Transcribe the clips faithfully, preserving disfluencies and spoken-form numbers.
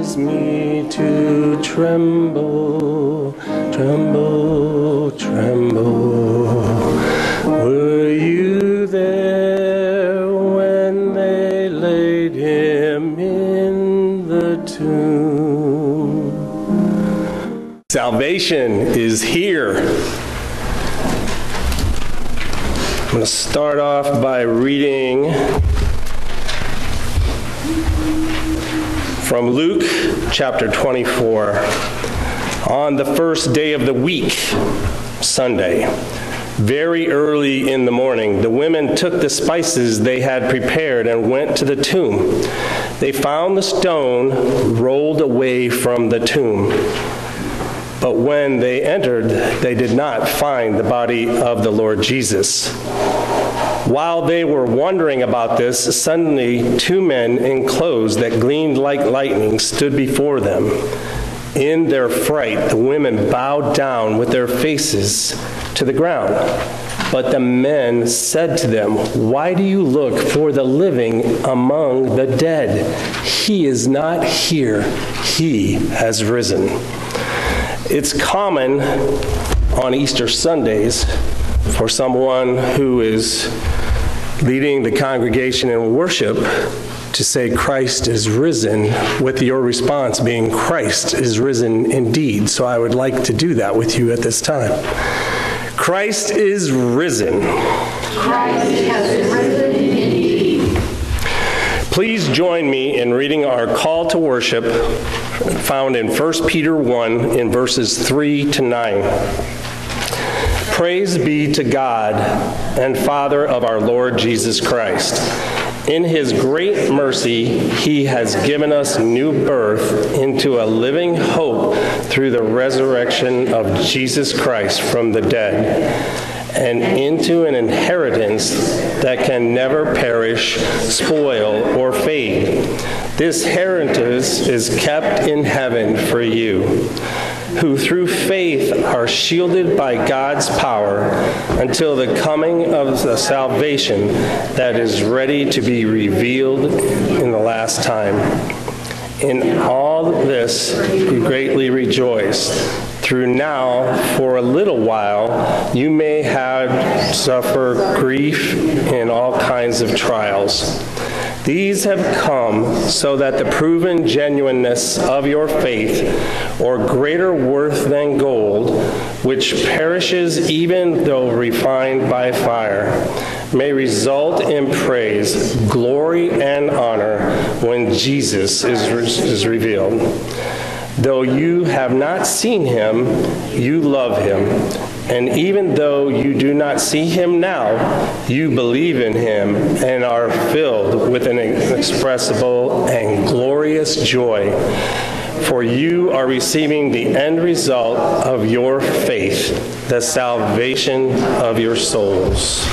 cause me to tremble, tremble, tremble. Were you there when they laid him in the tomb? Salvation is here. I'm going to start off by reading from Luke chapter twenty-four. On the first day of the week, Sunday, very early in the morning, the women took the spices they had prepared and went to the tomb. They found the stone rolled away from the tomb. But when they entered, they did not find the body of the Lord Jesus. While they were wondering about this, suddenly two men in clothes that gleamed like lightning stood before them. In their fright, the women bowed down with their faces to the ground. But the men said to them, "Why do you look for the living among the dead? He is not here. He has risen." It's common on Easter Sundays for someone who is leading the congregation in worship to say Christ is risen, with your response being Christ is risen indeed. So I would like to do that with you at this time. Christ is risen. Christ has risen indeed. Please join me in reading our call to worship found in First Peter one in verses three to nine. Praise be to God and Father of our Lord Jesus Christ. In his great mercy, he has given us new birth into a living hope through the resurrection of Jesus Christ from the dead, and into an inheritance that can never perish, spoil, or fade. This inheritance is kept in heaven for you, who through faith are shielded by God's power until the coming of the salvation that is ready to be revealed in the last time. In all this you greatly rejoice. Through now, for a little while, you may have suffer grief in all kinds of trials. These have come so that the proven genuineness of your faith, or greater worth than gold, which perishes even though refined by fire, may result in praise, glory, and honor when Jesus is, is revealed. Though you have not seen him, you love him. And even though you do not see him now, you believe in him and are filled with an inexpressible and glorious joy. For you are receiving the end result of your faith, the salvation of your souls.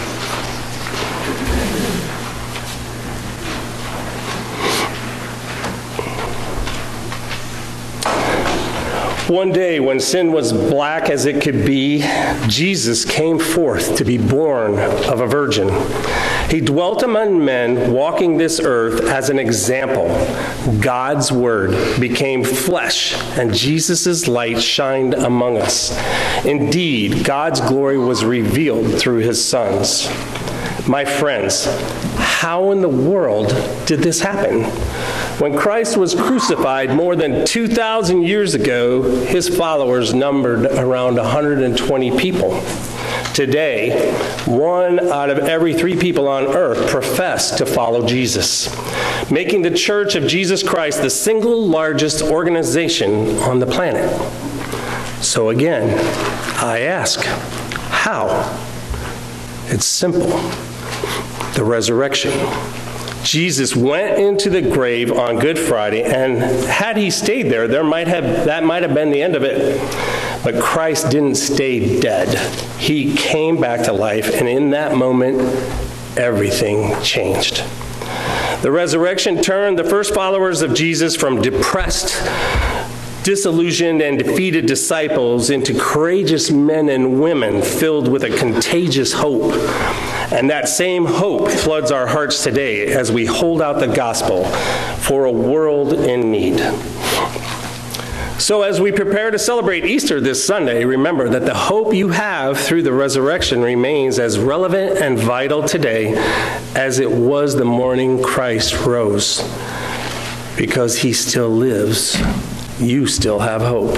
One day, when sin was black as it could be, Jesus came forth to be born of a virgin. He dwelt among men, walking this earth as an example. God's word became flesh, and Jesus' light shined among us. Indeed, God's glory was revealed through his sons. My friends, how in the world did this happen? When Christ was crucified more than two thousand years ago, his followers numbered around one hundred twenty people. Today, one out of every three people on earth profess to follow Jesus, making the Church of Jesus Christ the single largest organization on the planet. So again, I ask, how? It's simple. The resurrection. Jesus went into the grave on Good Friday, and had he stayed there, there might have that might have been the end of it. But Christ didn't stay dead. He came back to life, and in that moment, everything changed. The resurrection turned the first followers of Jesus from depressed, disillusioned, and defeated disciples into courageous men and women filled with a contagious hope. And that same hope floods our hearts today as we hold out the gospel for a world in need. So as we prepare to celebrate Easter this Sunday, remember that the hope you have through the resurrection remains as relevant and vital today as it was the morning Christ rose. Because he still lives, you still have hope.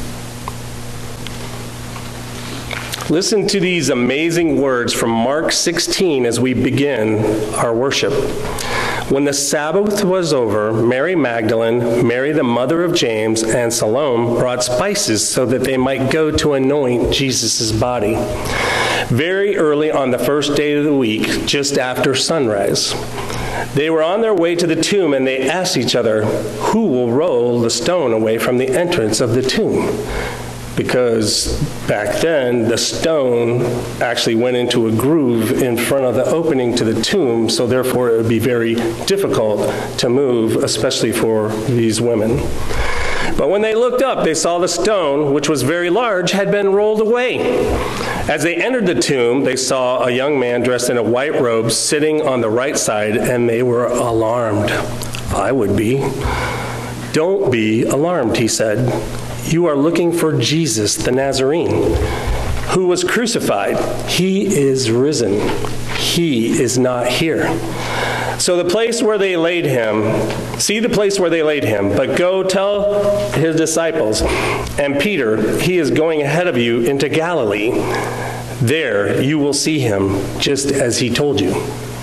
Listen to these amazing words from Mark sixteen as we begin our worship. When the Sabbath was over, Mary Magdalene, Mary the mother of James, and Salome brought spices so that they might go to anoint Jesus' body. Very early on the first day of the week, just after sunrise, they were on their way to the tomb, and they asked each other, "Who will roll the stone away from the entrance of the tomb?" Because back then, the stone actually went into a groove in front of the opening to the tomb, so therefore it would be very difficult to move, especially for these women. But when they looked up, they saw the stone, which was very large, had been rolled away. As they entered the tomb, they saw a young man dressed in a white robe sitting on the right side, and they were alarmed. I would be. "Don't be alarmed," he said. "You are looking for Jesus the Nazarene, who was crucified. He is risen. He is not here. So the place where they laid him, see the place where they laid him, but go tell his disciples and Peter, he is going ahead of you into Galilee. There you will see him, just as he told you."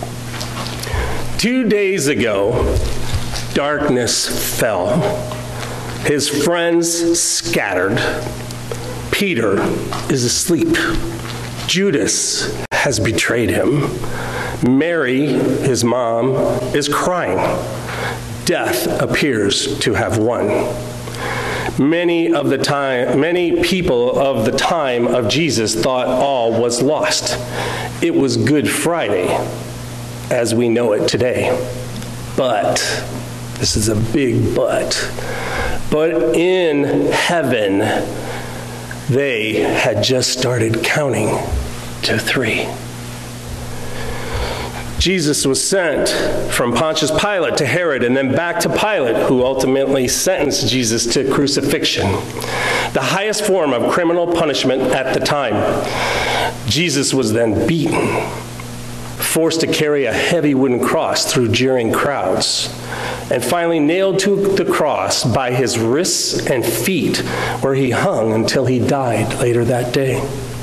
Two days ago, darkness fell. His friends scattered. Peter is asleep. Judas has betrayed him. Mary, his mom, is crying. Death appears to have won. Many of the time, many people of the time of Jesus thought all was lost. It was Good Friday, as we know it today. But, this is a big but, but in heaven, they had just started counting to three. Jesus was sent from Pontius Pilate to Herod and then back to Pilate, who ultimately sentenced Jesus to crucifixion, the highest form of criminal punishment at the time. Jesus was then beaten, forced to carry a heavy wooden cross through jeering crowds, and finally nailed to the cross by his wrists and feet, where he hung until he died later that day.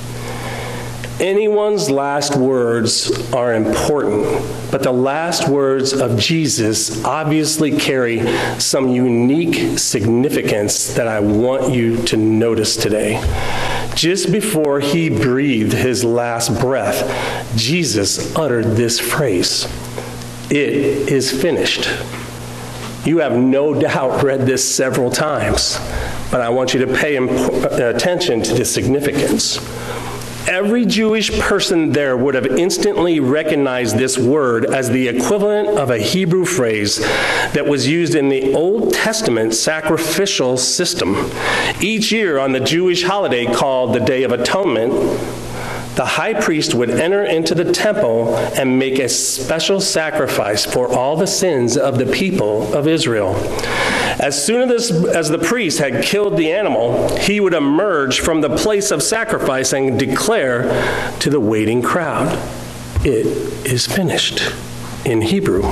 Anyone's last words are important, but the last words of Jesus obviously carry some unique significance that I want you to notice today. Just before he breathed his last breath, Jesus uttered this phrase, "It is finished." You have no doubt read this several times, but I want you to pay attention to the significance. Every Jewish person there would have instantly recognized this word as the equivalent of a Hebrew phrase that was used in the Old Testament sacrificial system. Each year on the Jewish holiday called the Day of Atonement, the high priest would enter into the temple and make a special sacrifice for all the sins of the people of Israel. As soon as, as the priest had killed the animal, he would emerge from the place of sacrifice and declare to the waiting crowd, "It is finished," in Hebrew.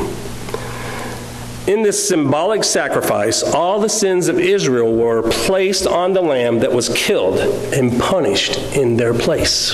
In this symbolic sacrifice, all the sins of Israel were placed on the lamb that was killed and punished in their place.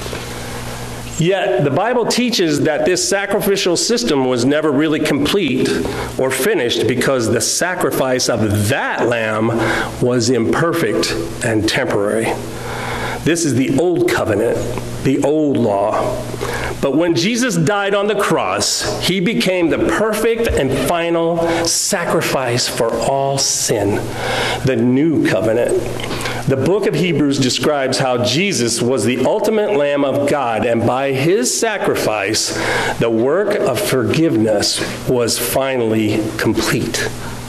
Yet, the Bible teaches that this sacrificial system was never really complete or finished because the sacrifice of that lamb was imperfect and temporary. This is the old covenant, the old law. But when Jesus died on the cross, he became the perfect and final sacrifice for all sin, the new covenant. The book of Hebrews describes how Jesus was the ultimate Lamb of God, and by his sacrifice, the work of forgiveness was finally complete.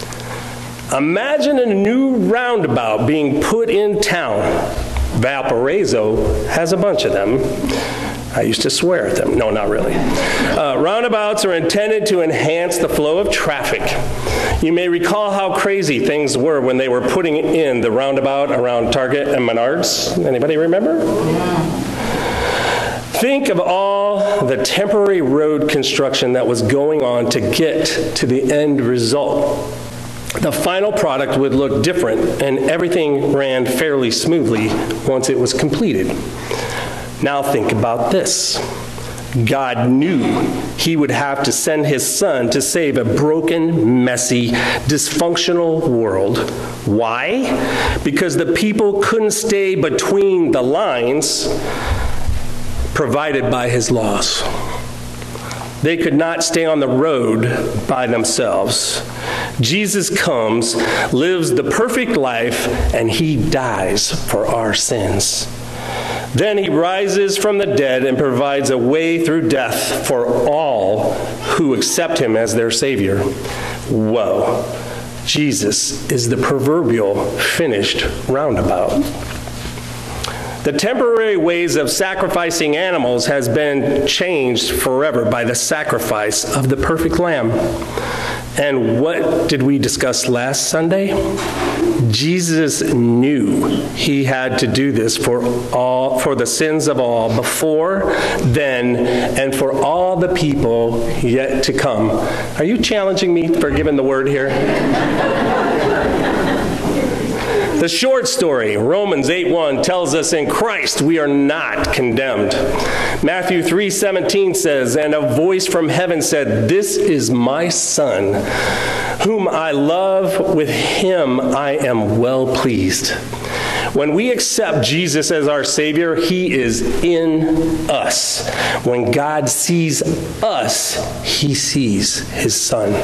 Imagine a new roundabout being put in town. Valparaiso has a bunch of them. I used to swear at them. No, not really. Uh, roundabouts are intended to enhance the flow of traffic. You may recall how crazy things were when they were putting in the roundabout around Target and Menards. Anybody remember? Think of all the temporary road construction that was going on to get to the end result. The final product would look different, and everything ran fairly smoothly once it was completed. Now think about this. God knew he would have to send his son to save a broken, messy, dysfunctional world. Why? Because the people couldn't stay between the lines provided by his laws. They could not stay on the road by themselves. Jesus comes, lives the perfect life, and he dies for our sins. Then he rises from the dead and provides a way through death for all who accept him as their Savior. Whoa. Jesus is the proverbial finished roundabout. The temporary ways of sacrificing animals has been changed forever by the sacrifice of the perfect lamb. And what did we discuss last Sunday? Jesus knew he had to do this for all, for the sins of all before, then, and for all the people yet to come. Are you challenging me for giving the word here? The short story, Romans eight one, tells us in Christ we are not condemned. Matthew three seventeen says, and a voice from heaven said, this is my son, whom I love, with him I am well pleased. When we accept Jesus as our Savior, he is in us. When God sees us, he sees his son.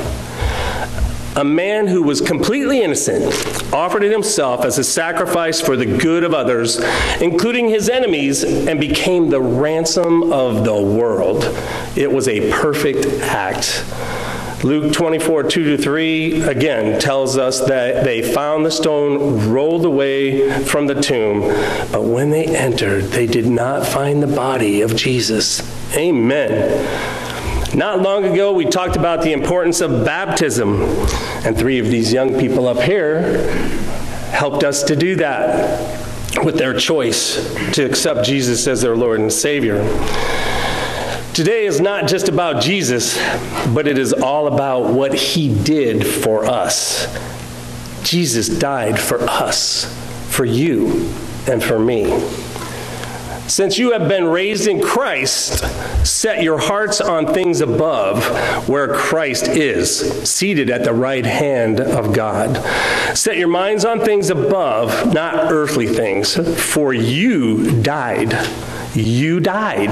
A man who was completely innocent offered himself as a sacrifice for the good of others, including his enemies, and became the ransom of the world. It was a perfect act. Luke twenty-four, two to three, again, tells us that they found the stone rolled away from the tomb, but when they entered, they did not find the body of Jesus. Amen. Not long ago, we talked about the importance of baptism, and three of these young people up here helped us to do that with their choice to accept Jesus as their Lord and Savior. Today is not just about Jesus, but it is all about what he did for us. Jesus died for us, for you, and for me. Since you have been raised in Christ, set your hearts on things above, where Christ is, seated at the right hand of God. Set your minds on things above, not earthly things, for you died. You died.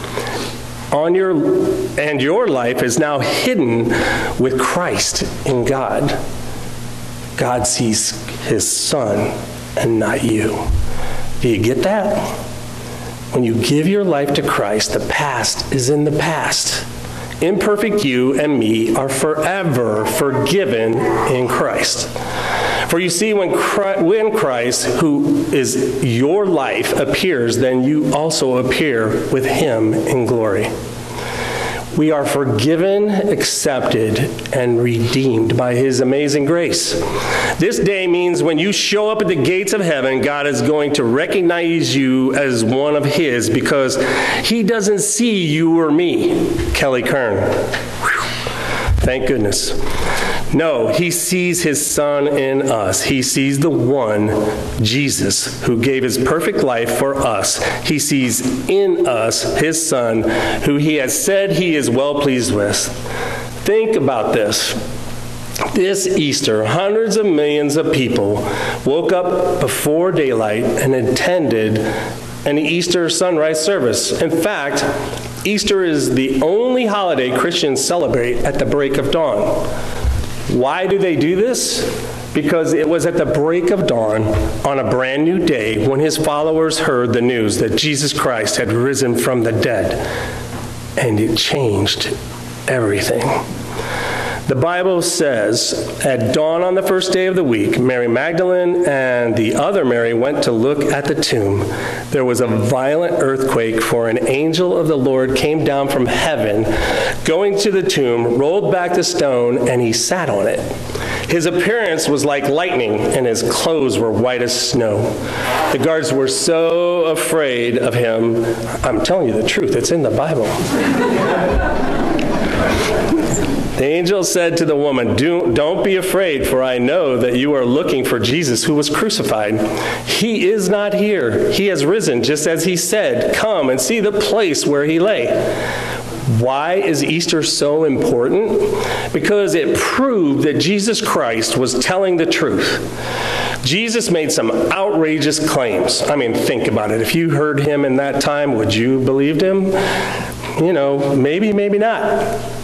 On your, and your life is now hidden with Christ in God. God sees his son and not you. Do you get that? When you give your life to Christ, the past is in the past. Imperfect you and me are forever forgiven in Christ. For you see, when Christ, when Christ, who is your life, appears, then you also appear with him in glory. We are forgiven, accepted, and redeemed by his amazing grace. This day means when you show up at the gates of heaven, God is going to recognize you as one of his, because he doesn't see you or me, Kelly Kern. Whew. Thank goodness. No, he sees his son in us. He sees the one, Jesus, who gave his perfect life for us. He sees in us his son, who he has said he is well pleased with. Think about this. This Easter, hundreds of millions of people woke up before daylight and attended an Easter sunrise service. In fact, Easter is the only holiday Christians celebrate at the break of dawn. Why do they do this? Because it was at the break of dawn on a brand new day when his followers heard the news that Jesus Christ had risen from the dead, and it changed everything. The Bible says, at dawn on the first day of the week, Mary Magdalene and the other Mary went to look at the tomb. There was a violent earthquake, for an angel of the Lord came down from heaven, going to the tomb, rolled back the stone, and he sat on it. His appearance was like lightning, and his clothes were white as snow. The guards were so afraid of him. I'm telling you the truth, it's in the Bible. The angel said to the woman, Do, don't be afraid, for I know that you are looking for Jesus who was crucified. He is not here. He has risen, just as he said. Come and see the place where he lay. Why is Easter so important? Because it proved that Jesus Christ was telling the truth. Jesus made some outrageous claims. I mean, think about it. If you heard him in that time, would you believe him? You know, maybe, maybe not.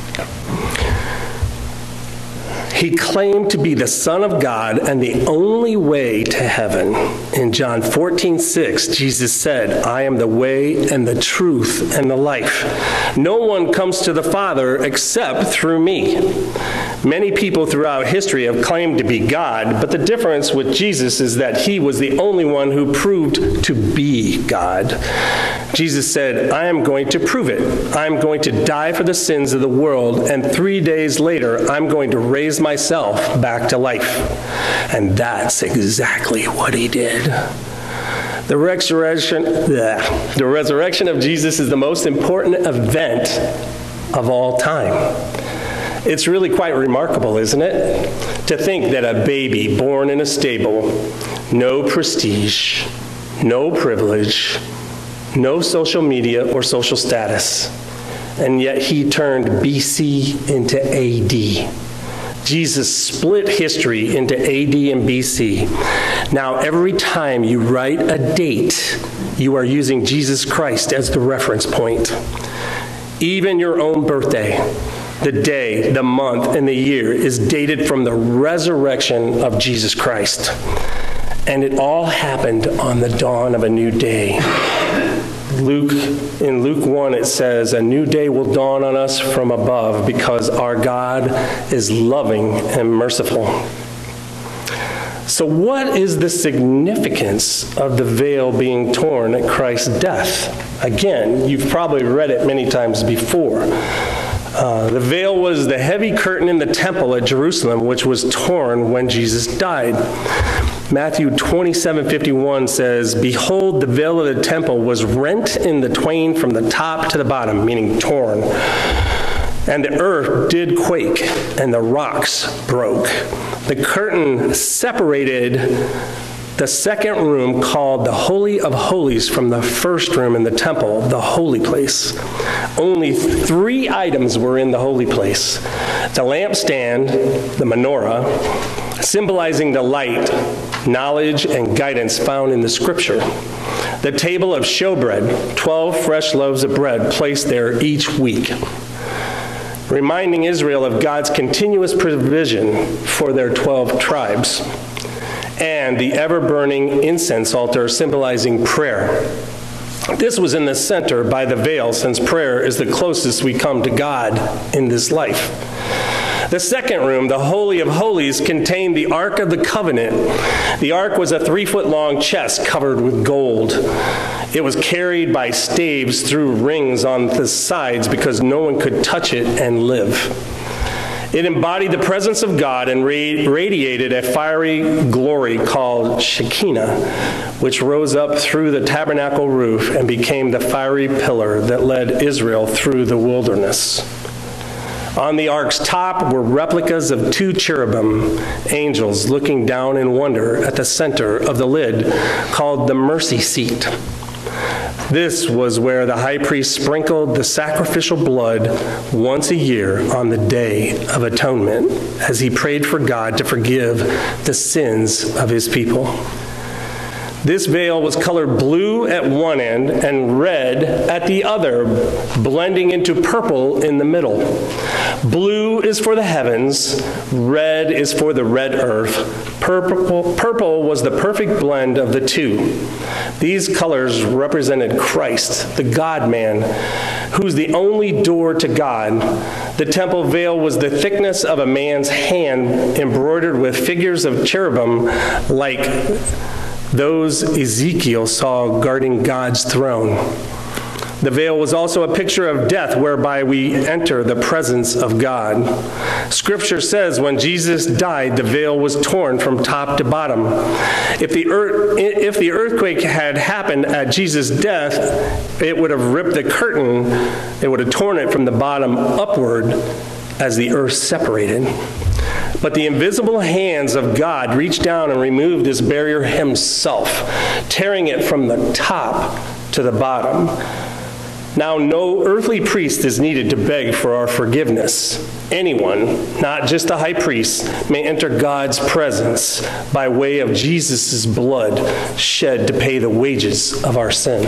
He claimed to be the Son of God and the only way to heaven. In John fourteen six, Jesus said, I am the way and the truth and the life. No one comes to the Father except through me. Many people throughout history have claimed to be God, but the difference with Jesus is that he was the only one who proved to be God. Jesus said, I am going to prove it. I'm going to die for the sins of the world, and three days later, I'm going to raise myself back to life. And that's exactly what he did. The resurrection, bleh, the resurrection of Jesus is the most important event of all time. It's really quite remarkable, isn't it? To think that a baby born in a stable, no prestige, no privilege, no social media or social status, and yet he turned B C into A D. Jesus split history into A D and B C. Now, every time you write a date, you are using Jesus Christ as the reference point. Even your own birthday, the day, the month, and the year is dated from the resurrection of Jesus Christ. And it all happened on the dawn of a new day. Luke, in Luke one, it says, a new day will dawn on us from above because our God is loving and merciful. So what is the significance of the veil being torn at Christ's death? Again, you've probably read it many times before. Uh, the veil was the heavy curtain in the temple at Jerusalem, which was torn when Jesus died. Matthew twenty-seven fifty-one says, behold, the veil of the temple was rent in the twain from the top to the bottom, meaning torn. And the earth did quake, and the rocks broke. The curtain separated the second room, called the Holy of Holies, from the first room in the temple, the holy place. Only three items were in the holy place. The lampstand, the menorah, symbolizing the light, knowledge, and guidance found in the Scripture. The table of showbread, twelve fresh loaves of bread placed there each week, reminding Israel of God's continuous provision for their twelve tribes. And the ever-burning incense altar symbolizing prayer. This was in the center by the veil, since prayer is the closest we come to God in this life. The second room, the Holy of Holies, contained the Ark of the Covenant. The Ark was a three-foot-long chest covered with gold. It was carried by staves through rings on the sides because no one could touch it and live. It embodied the presence of God and radiated a fiery glory called Shekinah, which rose up through the tabernacle roof and became the fiery pillar that led Israel through the wilderness. On the ark's top were replicas of two cherubim, angels looking down in wonder at the center of the lid, called the mercy seat. This was where the high priest sprinkled the sacrificial blood once a year on the Day of Atonement, as he prayed for God to forgive the sins of his people. This veil was colored blue at one end and red at the other, blending into purple in the middle. Blue is for the heavens, red is for the red earth. Purple, purple was the perfect blend of the two. These colors represented Christ, the God-man, who's the only door to God, The temple veil was the thickness of a man's hand, embroidered with figures of cherubim like those Ezekiel saw guarding God's throne. The veil was also a picture of death, whereby we enter the presence of God. Scripture says when Jesus died, the veil was torn from top to bottom. If the, earth, if the earthquake had happened at Jesus' death, it would have ripped the curtain, it would have torn it from the bottom upward as the earth separated. But the invisible hands of God reached down and removed this barrier himself, tearing it from the top to the bottom. Now, no earthly priest is needed to beg for our forgiveness. Anyone, not just a high priest, may enter God's presence by way of Jesus' blood shed to pay the wages of our sin.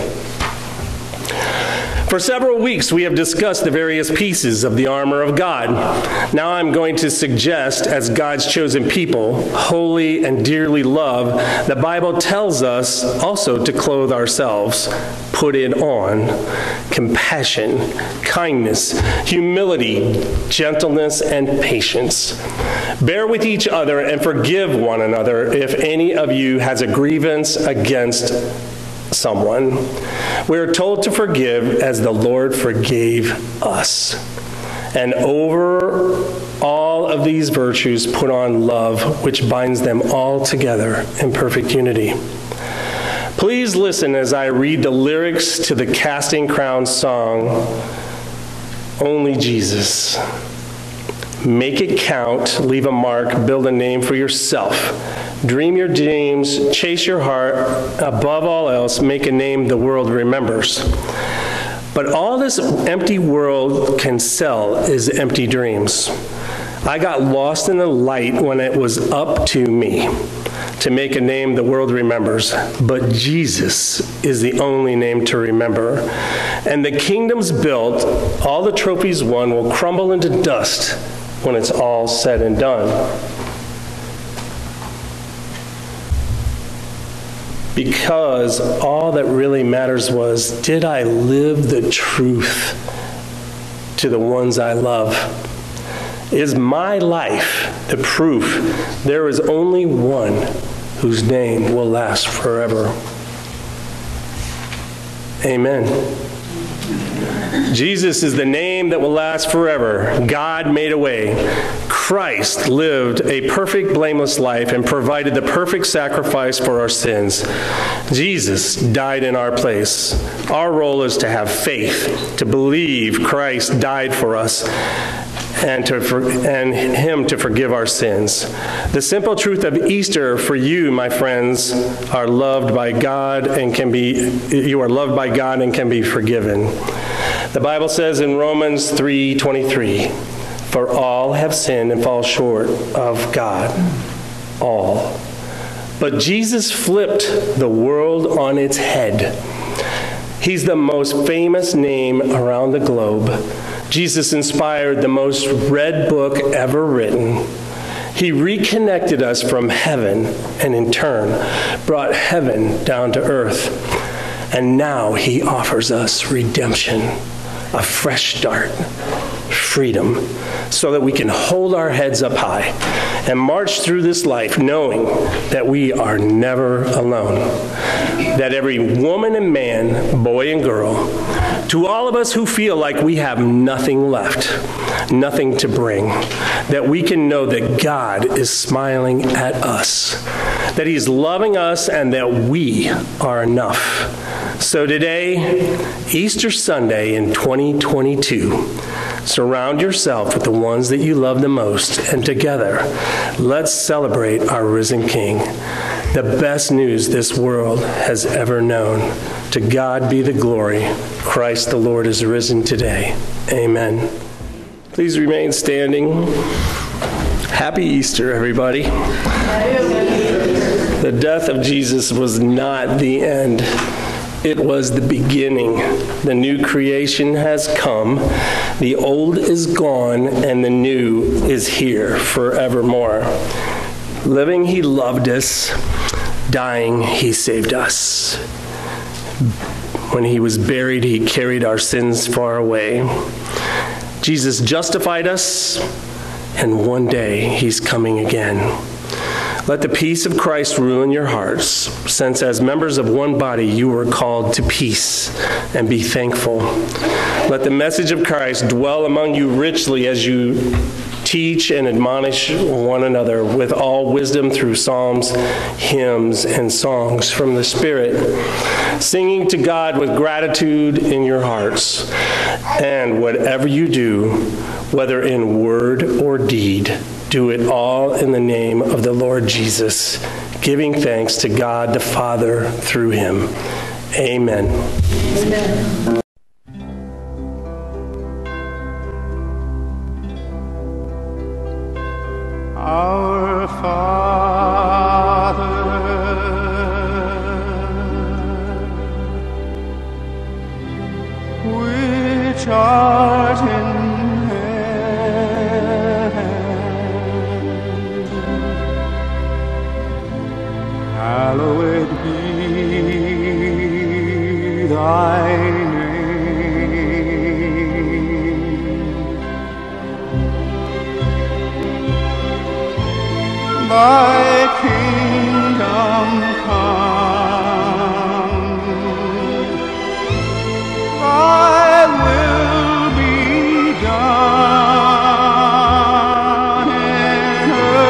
For several weeks, we have discussed the various pieces of the armor of God. Now I'm going to suggest, as God's chosen people, holy and dearly loved, the Bible tells us also to clothe ourselves, put it on, compassion, kindness, humility, gentleness, and patience. Bear with each other and forgive one another if any of you has a grievance against someone. We are told to forgive as the Lord forgave us. And over all of these virtues, put on love, which binds them all together in perfect unity. Please listen as I read the lyrics to the Casting Crowns song, Only Jesus. Make it count, leave a mark, build a name for yourself. Dream your dreams, chase your heart. Above all else, make a name the world remembers. But all this empty world can sell is empty dreams. I got lost in the light when it was up to me to make a name the world remembers. But Jesus is the only name to remember. And the kingdoms built, all the trophies won, will crumble into dust when it's all said and done. Because all that really matters was, did I live the truth to the ones I love? Is my life the proof there is only one whose name will last forever? Amen. Jesus is the name that will last forever. God made a way. Christ lived a perfect, blameless life and provided the perfect sacrifice for our sins. Jesus died in our place. Our role is to have faith, to believe Christ died for us, and to for, and him to forgive our sins. The simple truth of Easter for you, my friends, are loved by God and can be you are loved by God and can be forgiven. The Bible says in Romans three twenty-three, for all have sinned and fall short of God. All. But Jesus flipped the world on its head. He's the most famous name around the globe. Jesus inspired the most read book ever written. He reconnected us from heaven and in turn brought heaven down to earth. And now he offers us redemption, a fresh start, freedom, so that we can hold our heads up high and march through this life knowing that we are never alone. That every woman and man, boy and girl, to all of us who feel like we have nothing left, nothing to bring, that we can know that God is smiling at us, that he's loving us, and that we are enough. So today, Easter Sunday in twenty twenty-two, surround yourself with the ones that you love the most, and together, let's celebrate our risen King, the best news this world has ever known. To God be the glory. Christ the Lord is risen today. Amen. Please remain standing. Happy Easter, everybody. The death of Jesus was not the end. It was the beginning. The new creation has come. The old is gone, and the new is here forevermore. Living, he loved us. Dying, he saved us. When he was buried, he carried our sins far away. Jesus justified us, and one day he's coming again. Let the peace of Christ rule in your hearts, since as members of one body you were called to peace, and be thankful. Let the message of Christ dwell among you richly as you teach and admonish one another with all wisdom through psalms, hymns, and songs from the Spirit, singing to God with gratitude in your hearts. And whatever you do, whether in word or deed, do it all in the name of the Lord Jesus, giving thanks to God the Father through him. Amen. Amen. Our Father, which art in hallowed be thy name. Thy kingdom come, thy will be done in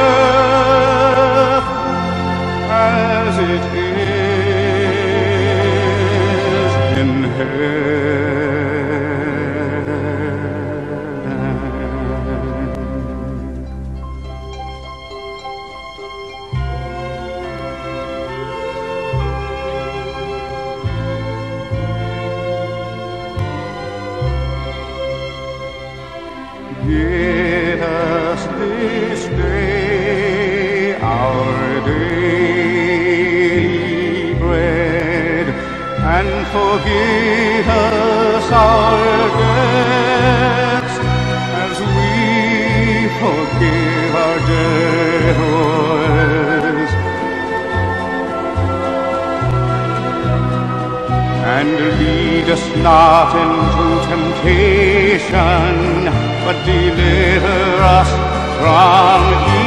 earth as it is in Give us this day our daily bread, and forgive us our debts, as we forgive our debtors. And lead us not into temptation, but deliver us from evil.